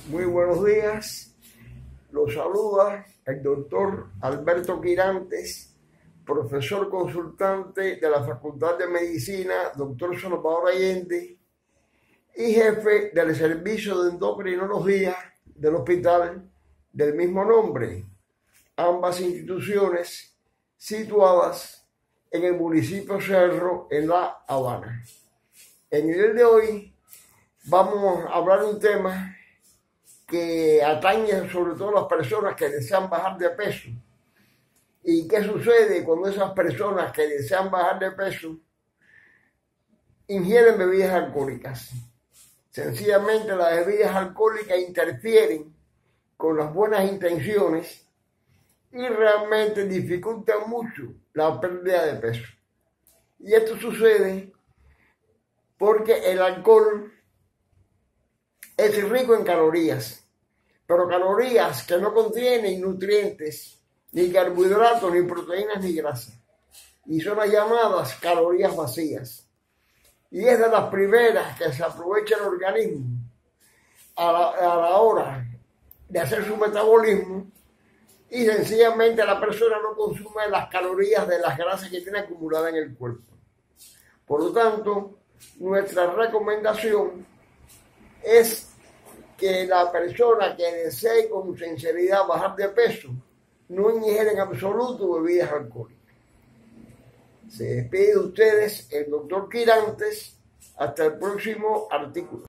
Muy buenos días, los saluda el doctor Alberto Quirantes, profesor consultante de la Facultad de Medicina, doctor Salvador Allende, y jefe del servicio de endocrinología del hospital del mismo nombre, ambas instituciones situadas en el municipio Cerro, en La Habana. En el día de hoy vamos a hablar de un tema que atañe sobre todo a las personas que desean bajar de peso. ¿Y qué sucede cuando esas personas que desean bajar de peso ingieren bebidas alcohólicas? Sencillamente las bebidas alcohólicas interfieren con las buenas intenciones y realmente dificultan mucho la pérdida de peso. Y esto sucede porque el alcohol es rico en calorías, pero calorías que no contienen nutrientes, ni carbohidratos, ni proteínas, ni grasa. Y son las llamadas calorías vacías. Y es de las primeras que se aprovecha el organismo a la hora de hacer su metabolismo, y sencillamente la persona no consume las calorías de las grasas que tiene acumuladas en el cuerpo. Por lo tanto, nuestra recomendación es que la persona que desee con sinceridad bajar de peso no ingiere en absoluto bebidas alcohólicas. Se despide de ustedes el doctor Quirantes. Hasta el próximo artículo.